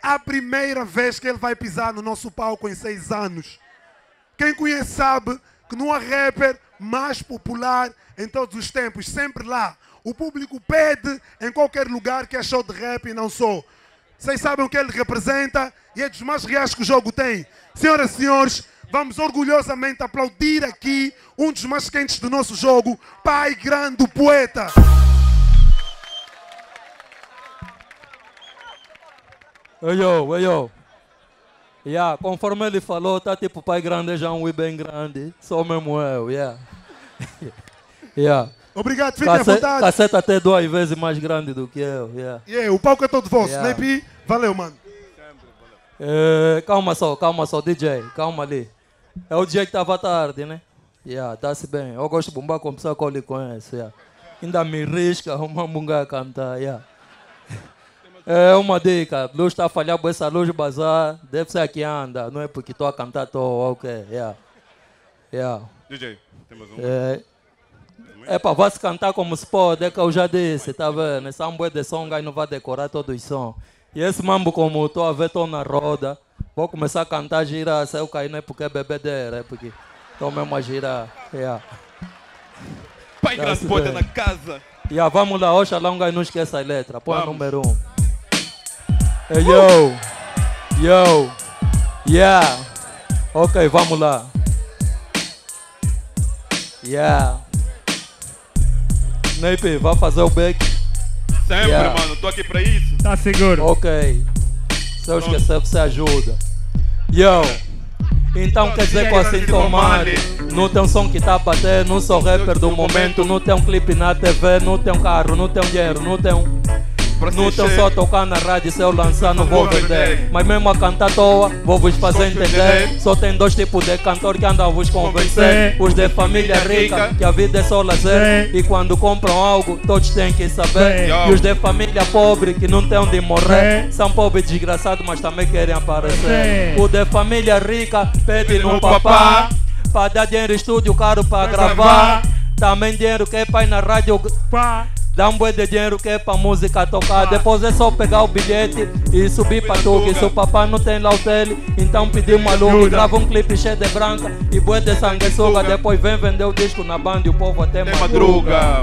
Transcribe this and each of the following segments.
a primeira vez que ele vai pisar no nosso palco em 6 anos. Quem conhece sabe que não há rapper mais popular em todos os tempos, sempre lá. O público pede em qualquer lugar que é show de rap e não só. Vocês sabem o que ele representa e é dos mais reais que o jogo tem. Senhoras e senhores, vamos orgulhosamente aplaudir aqui um dos mais quentes do nosso jogo, Pai Grande, o poeta. Ei, yo. Yeah, conforme ele falou, tá tipo Pai Grande já um bem grande. Sou mesmo eu, yeah. Yeah. Obrigado, fiquem à vontade. Caceta até 2 vezes mais grande do que eu, yeah. Yeah, o palco é todo vosso, Yeah. Snape, valeu, mano. Calma só, DJ, calma ali. É o DJ que tava tarde, né? Yeah, tá-se bem. Eu gosto de bombar com pessoa que eu lhe conheço, yeah. Ainda me risca uma munga a cantar, yeah. É uma dica, luz está a falhar, essa luz bazar, deve ser aqui anda, não é porque estou a cantar, estou ok, yeah. DJ, temos um. É para você cantar como se pode, é que eu já disse, tá vendo? Esse ambo é de som, aí não vai decorar todos os sons. E esse mambo, como estou a ver, estou na roda, vou começar a cantar, girar, se eu cair não é porque é bebedeira, é porque estou mesmo a girar, yeah. Pai Grande Poeta na casa. Yeah, vamos lá, oxalá não esqueça a letra, põe a número 1. Hey, yo, yeah, ok, vamos lá, yeah, Snape, vai fazer o back? Sempre, Yeah. mano, tô aqui pra isso. Tá seguro. Ok, se eu esquecer você ajuda, yo, então quer dizer que eu assim tô mal, não tem um som que tá a bater, não sou rapper do momento, não tem um clipe na TV, não tem um carro, não tem um dinheiro, não tem um... Não tem só tocar na rádio, se eu lançar não vou vender. Mas mesmo a cantar à toa, vou vos fazer entender. Só tem 2 tipos de cantor que andam a vos convencer. Os de família rica, que a vida é só lazer. E quando compram algo, todos têm que saber. E os de família pobre, que não tem onde morrer. São pobres desgraçados, mas também querem aparecer. O de família rica, pede no papá. Pra dar dinheiro, estúdio caro pra gravar. Também dinheiro que é pai na rádio. Dá um boi de dinheiro que é pra música tocar. Depois é só pegar o bilhete e subir pra Tuga. Se o papai não tem lá o tele, então pedir uma alugue. Grava um clipe cheio de branca e boi de sanguessuga. Depois vem vender o disco na banda e o povo até madruga.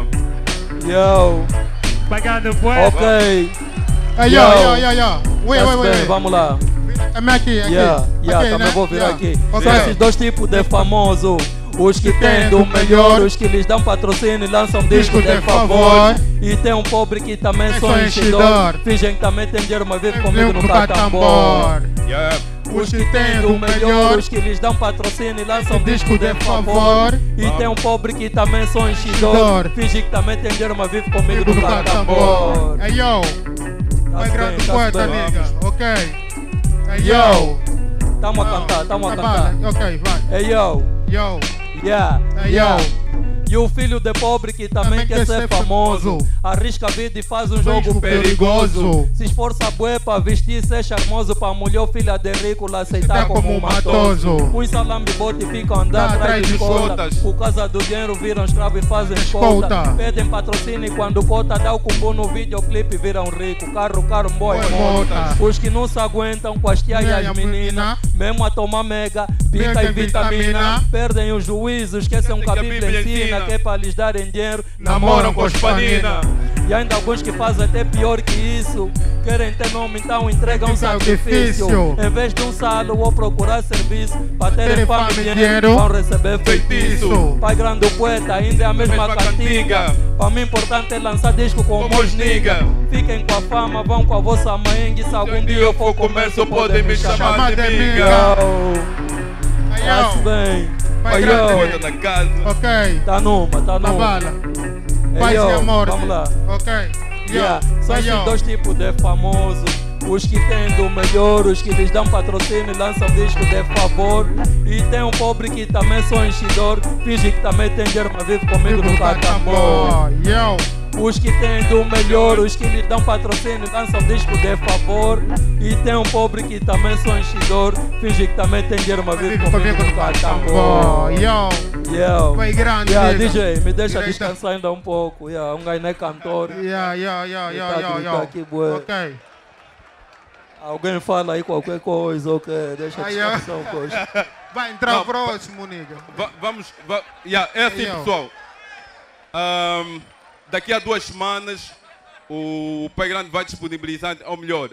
Yo. Pagando bué. Ok. Hey, yo. Wait. Vamos lá. I'm aqui. Yeah, também né? vou virar aqui. Okay. São esses 2 tipos de famoso. Os que tem do melhor, os que lhes dão patrocínio e lançam disco de favor. E tem um pobre que também sou enchidor. Fingem que também tem dinheiro, mas vive comigo no catambor. Os que tem do melhor, os que lhes dão patrocínio e lançam disco de favor. E tem um pobre que também sou enchidor. Finge que também tem dinheiro, mas vive comigo no catambor. Hey, yo. Pai Grande Poeta, nigga. Ok. Hey, yo. Tamo a cantar. Ok, vai. Hey, yo. Yo. Yeah, Hey, yo. E o filho de pobre que também quer ser famoso, arrisca a vida e faz um jogo perigoso. Se esforça bué pra vestir, ser charmoso, pra mulher ou filha de rico lá aceitar como um matoso. Uns salambibote e ficam andando atrás de escolta. Por causa do dinheiro viram escravo e fazem escolta. Pedem patrocínio e quando cota dá o cumbu no videoclipe viram rico. Carro, boy, monta. Os que não se aguentam com as tias e as meninas, mesmo a tomar mega, pica e vitamina, perdem o juízo, esquecem que a Bíblia ensina que é para lhes darem dinheiro, namoram com os panina. E ainda alguns que fazem até pior que isso, querem ter nome, então entregam um sacrifício. Em vez de um salo ou procurar serviço, para terem fama e dinheiro, vão receber feitiço. Pai Grande, o poeta, ainda é a mesma cantiga. Para mim importante é lançar disco com os nigga. Fiquem com a fama, vão com a vossa mãe, e se algum dia eu for comércio, podem me chamar de miga. Faz bem. Pai Grande na casa. Ok. Tá numa. Na bala. Paz e amor. Vamos lá. Ok. Yeah. São esses 2 tipos de famosos. Os que têm do melhor, os que lhes dão patrocínio e lançam disco de favor. E tem um pobre que também sou enchidor. Finge que também tem dinheiro, mas vive comigo no catambor. Os que têm do melhor, os que lhes dão patrocínio, lançam disco de favor. E tem um pobre que também sou enchidor. Finge que também tem dinheiro, mas vive comigo no catambor. Yo. Pai Grande. DJ, me deixa descansar ainda um pouco. Um gajo não é cantor. Ok. Alguém fala aí qualquer coisa, ok? Deixa a Aí, ó. discussão, coisa. Vai entrar Não, o próximo, nigga. É assim, Aí, ó. pessoal. Daqui a 2 semanas, o Pai Grande vai disponibilizar, ou melhor,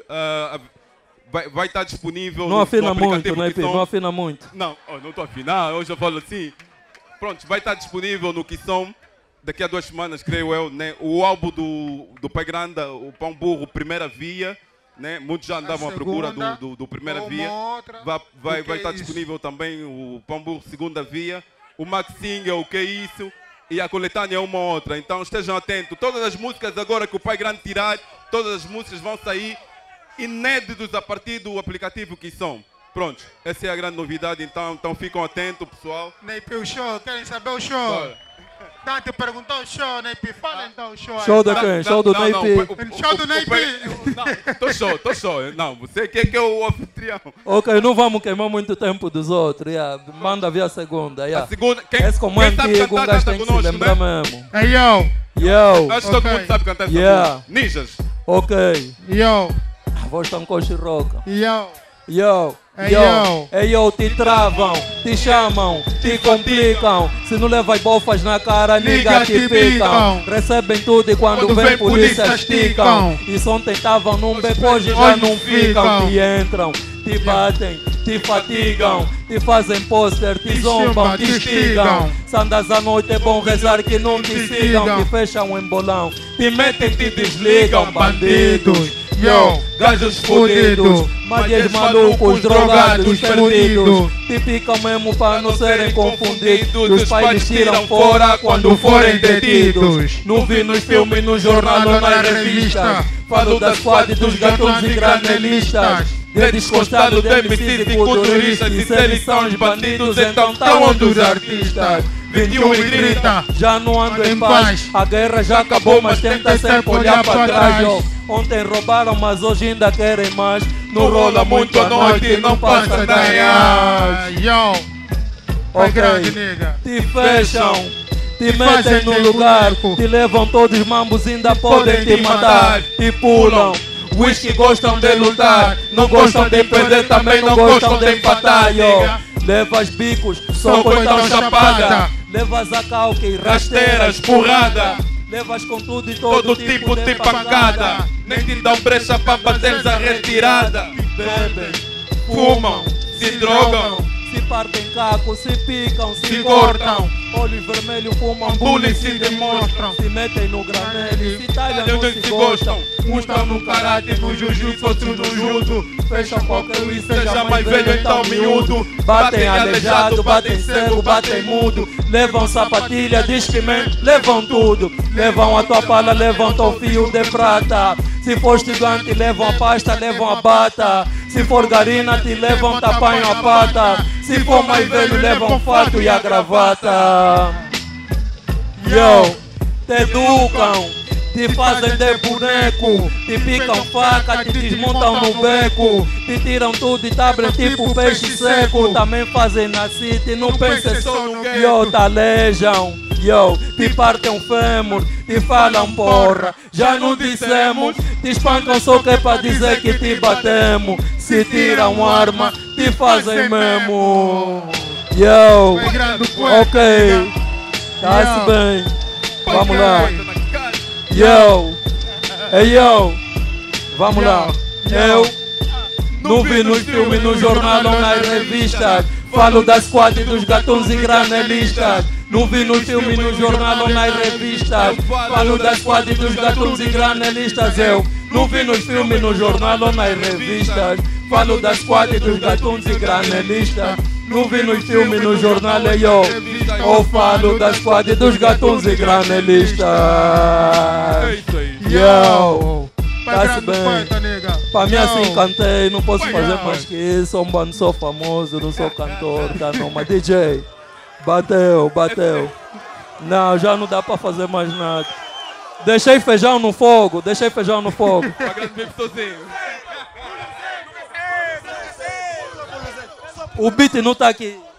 vai estar disponível Não no afina muito, aplicativo né, que Pi? som. Não afina muito. Não, não estou a afinar, hoje eu falo assim. Pronto, vai estar disponível no Kissom daqui a 2 semanas, creio eu, né? O álbum do Pai Grande, o Pão Burro, Primeira Via, né? Muitos já andavam à procura segunda, do Primeira uma Via. outra, Vai o que é estar isso? disponível também o Pão Burro, Segunda Via. O Max Singer, o que é isso? E a coletânea é uma outra. Então estejam atentos. Todas as músicas agora que o Pai Grande tirar, todas as músicas vão sair inéditos a partir do aplicativo Kissom. Pronto, essa é a grande novidade, então ficam atentos, pessoal. Neipe, o show, querem saber o show? Bora. Dante perguntou o show, Neipe, fala então o show aí. Show da quem? Show do Neipe? Show do Neipe. Não, tô show. Não, você que é o anfitrião. Ok, não vamos queimar muito tempo dos outros. Yeah. Manda ver a segunda. A Yeah. segunda, Esse como é antigo, um gajo tem que se lembrar mesmo. Hey, yo, Yo, Acho que todo Ok. mundo sabe cantar essa Yeah. música. Ninjas. ok. yo, A voz está um coche roca. yo. Yo, Hey, yo, yo. hey, yo, te travam, te chamam, te complicam. Se não levas bofas na cara, nigga te picam. Recebem tudo e quando vem polícia esticam. E só tentavam num beco, hoje já não ficam. Te entram, te batem, te fatigam, te fazem pôster, te zombam, te estigam. Se andas à noite é bom rezar que não te sigam. Te fecham em bolão, te metem, te desligam. Bandidos, yo, gajos fudidos, malhas malucos, drogados, perdidos. Te picam mesmo para não serem confundidos. Os pais lhes tiram fora quando forem detidos. Não vi nos filmes, no jornal ou nas revistas. Falo da squad dos gatunos e granelistas. De descostado de MCs e culturistas. E se eles são os bandidos, então estão onde os artistas. 21 e 30, já não ando em paz. A guerra já acabou, mas tenta sempre olhar para trás. Yo. Ontem roubaram, mas hoje ainda querem mais. Não rola muito à noite e não passa da Yo, Ok. grande, nigga. Te fecham, te metem no lugar. Te levam todos os mambos, ainda podem te matar. Te pulam. Whisky gostam de lutar, não gostam de perder, também não gostam de empatar. Yo. Levas bicos, soco então chapada. Levas a calque, rasteiras, porrada. Levas com tudo e todo tipo de pancada. Nem te dão brecha para bateres a retirada. Bebem, Fumam, se drogam. se partem caco, se picam, se Se cortam. cortam. Olhos vermelhos fumam, Bullying bullying se se demonstram. Se metem no granelli, se talham, Talham, não se gostam. Uns estão no karate, no jiu-jitsu, outros no judo. Fecham qualquer um e seja mais velho, então miúdo. Batem aleijado, batem cego, batem mudo. Levam sapatilha, discman, levam tudo. Levam a tua pala, levam teu fio de prata. Se for estudante, levam a pasta, levam a bata. Se for garina, te levam, te apanham a pata. Se for mais velho, levam fato e a gravata. Yo, te educam, te fazem de boneco, te picam faca, te desmontam no beco, te tiram tudo e te abrem tipo peixe seco. Também fazem na city, não pensem só no gueto. Yo, te alejam, yo, te partem um fêmur, te falam porra, já não dissemos, te espancam só que é pra dizer que te batemos. Se tiram arma, te fazem mesmo. Yo, Vai grande, poeta, ok, nigga. tá-se Yo. bem, vamos lá. Na cara. Yo, hey yo, vamos Yo, lá. yo. Eu não vi nos filmes, no jornal ou nas revistas. Falo da squad dos gatunos e granelistas. Não vi nos filmes, no jornal ou nas revistas. Falo da squad dos gatunos e granelistas. Eu não vi nos filmes, no jornal ou nas revistas. Falo da squad dos gatunos e granelistas. Não vi nos filmes, no jornal, eu ou falo da squad dos gatunos e granelistas. É isso aí. Yo, Vai tá-se grande, bem. poeta, nigga. Pra mim Yo. assim cantei, não posso fazer Yo. mais que isso. Não sou famoso, não sou cantor, tá não. Mas DJ, bateu, bateu. Não, já não dá pra fazer mais nada. Deixei feijão no fogo, deixei feijão no fogo. Pra grande vive sozinho. O beat não tá aqui.